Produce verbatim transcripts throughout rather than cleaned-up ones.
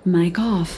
Mic off.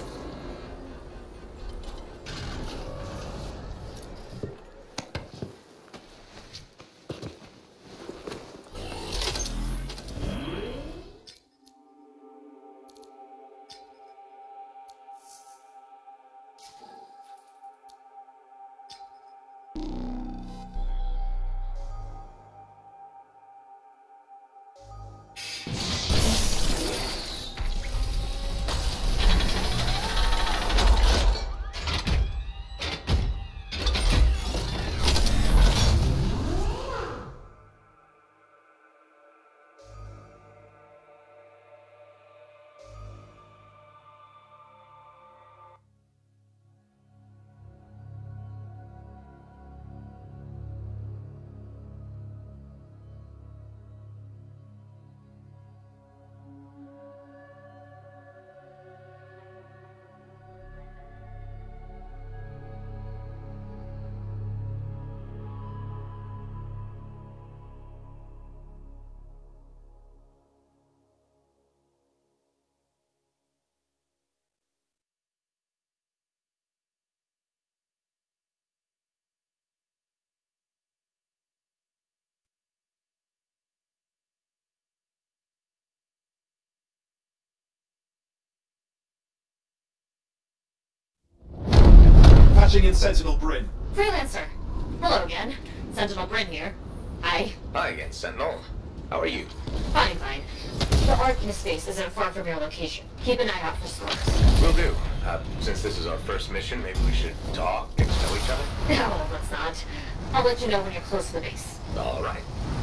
Patching in Sentinel Bryn. Freelancer. Hello again. Sentinel Bryn here. Hi. Hi again, Sentinel. How are you? Fine, fine. The Ark in space isn't far from your location. Keep an eye out for scores. Will do. Uh, since this is our first mission, maybe we should talk, get to know each other? No, let's not. I'll let you know when you're close to the base. All right.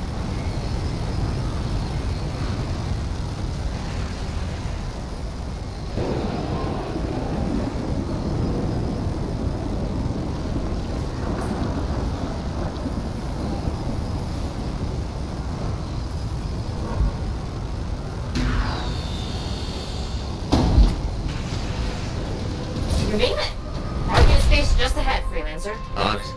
You name it. Ark in space just ahead, Freelancer. On it.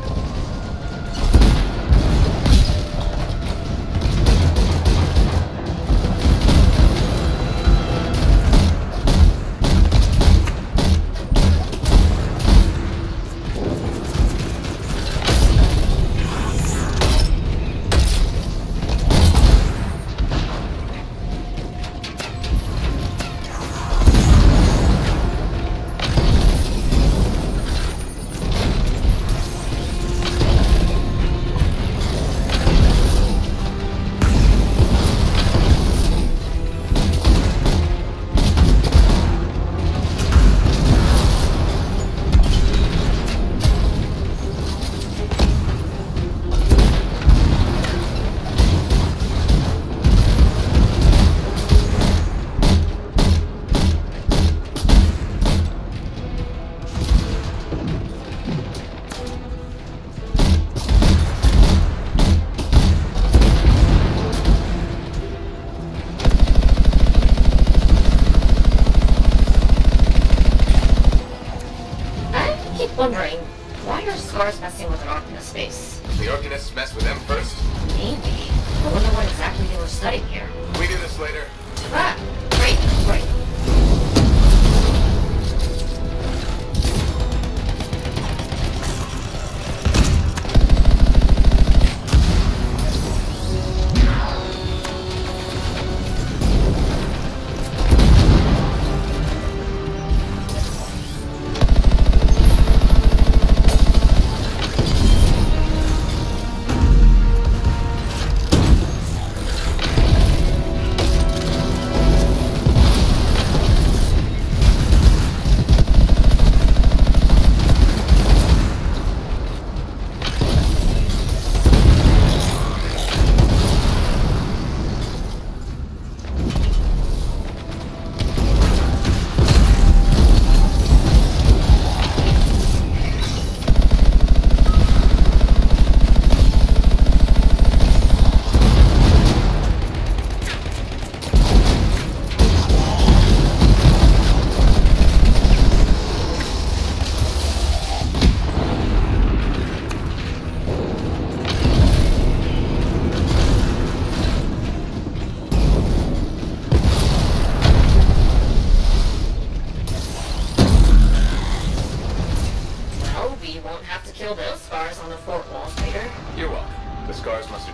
Wondering, why are scars messing with an Ark in space? The Organists mess with them first? Maybe. I wonder what exactly they were studying here. We do this later. Ah, great, great.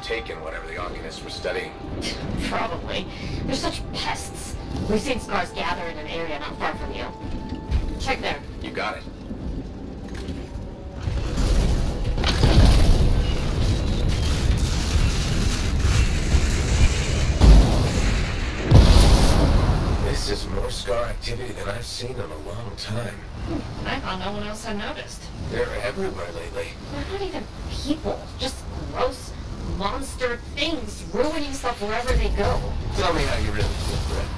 taken whatever the Arcanists were studying. Probably. They're such pests. We've seen scars gather in an area not far from you. Check there. You got it. This is more scar activity than I've seen in a long time. I thought no one else had noticed. They're everywhere lately. They're not even people. Just gross monster things ruining stuff wherever they go. Tell me how you really feel, Brett.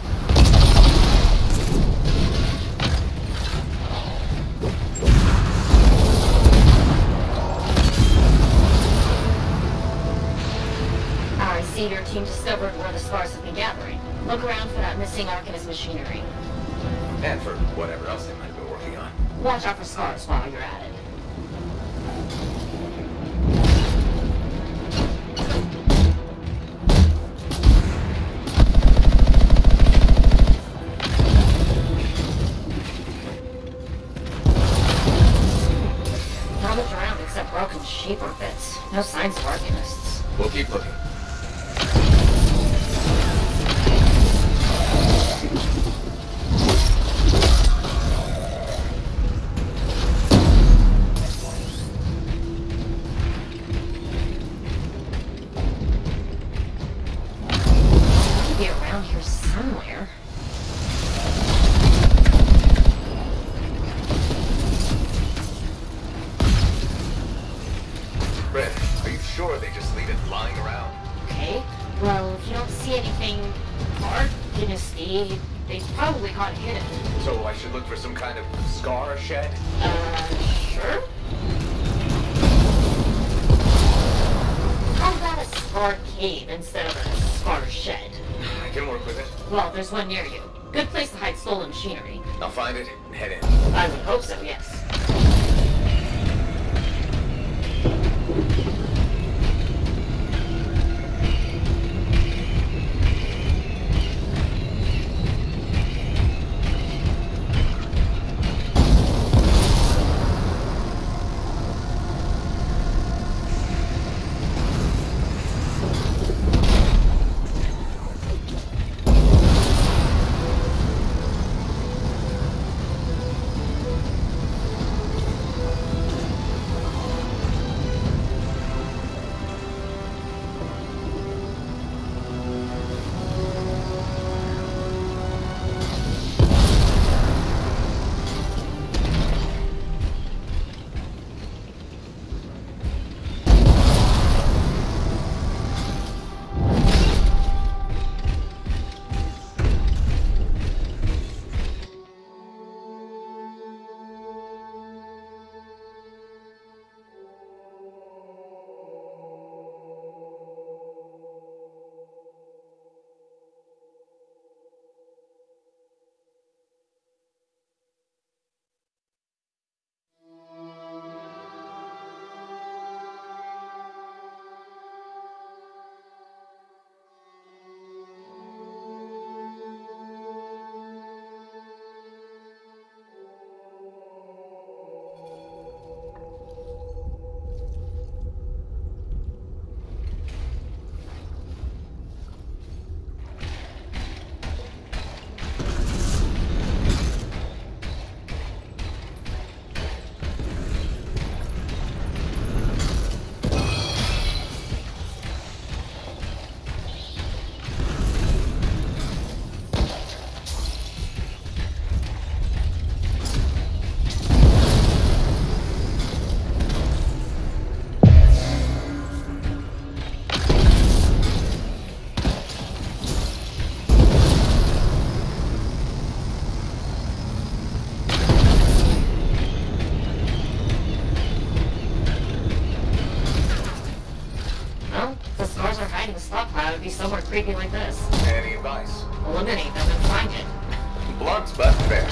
I see your team discovered where the scars have been gathering. Look around for that missing Arcanist machinery. And for whatever else they might have been working on. Watch out for scars while you're at it. Not much around except broken shaper bits. No signs of Arcanists. We'll keep looking. Be around here somewhere. Brett, are you sure they just leave it lying around? Okay. Well, if you don't see anything Arcanisty, they probably caught it hidden. So I should look for some kind of scar shed? Uh, sure. How about a scar cave instead of a scar shed? I can work with it. Well, there's one near you. Good place to hide stolen machinery. I'll find it and head in. I would hope so, yes. Be somewhere creepy like this. Any advice? Eliminate them and find it. Blunt but fair.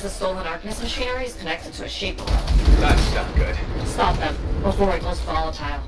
says the stolen Arcanist machinery is connected to a shaper. That's not good. Stop them before it goes volatile.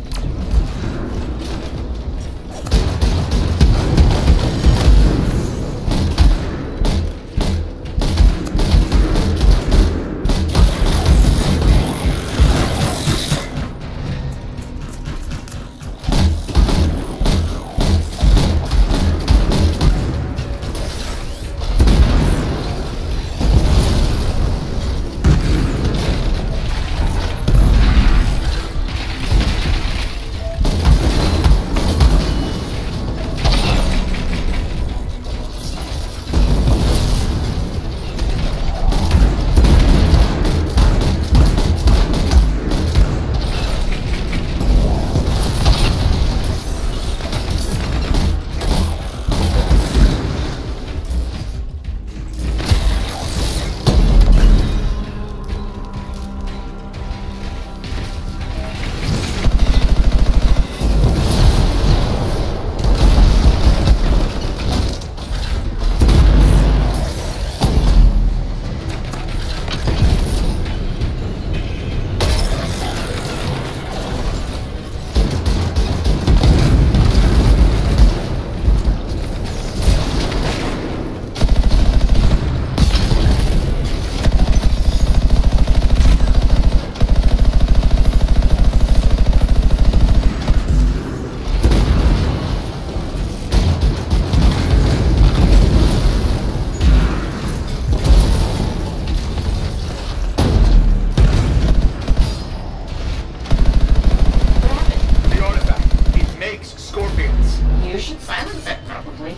You should silence it, probably.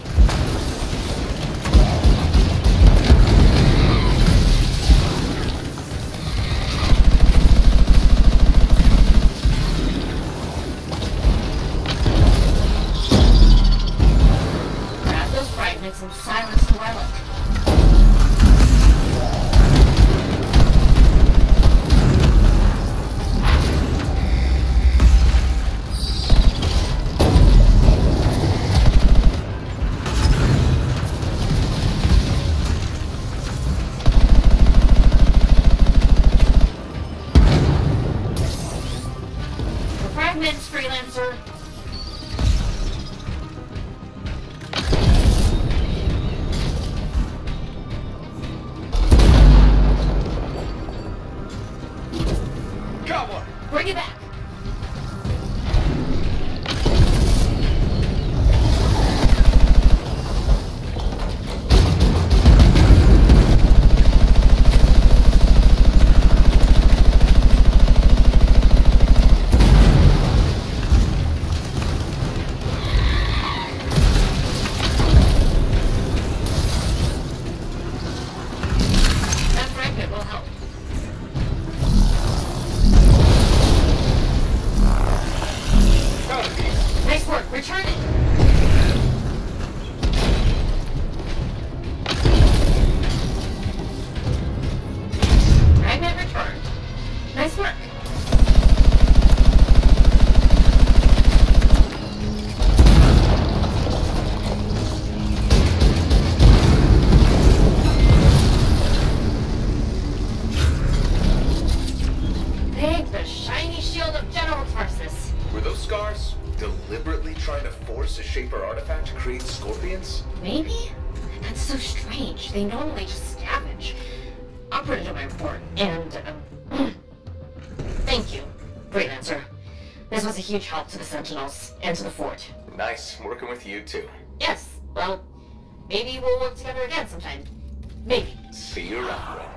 Grab those fragments and silence the relic. Fragments, freelancer. Got one. Bring it back. Nice work. Return it. Fragment returned. Nice work. Thank the shiny shield of General Tarsus. Were those scars deliberately trying to force a Shaper artifact to create scorpions? Maybe? That's so strange. They normally just scavenge. I'll put it in my report. And, um, thank you, Freelancer. This was a huge help to the Sentinels and to the fort. Nice working with you too. Yes, well, maybe we'll work together again sometime. Maybe. See you around, friend.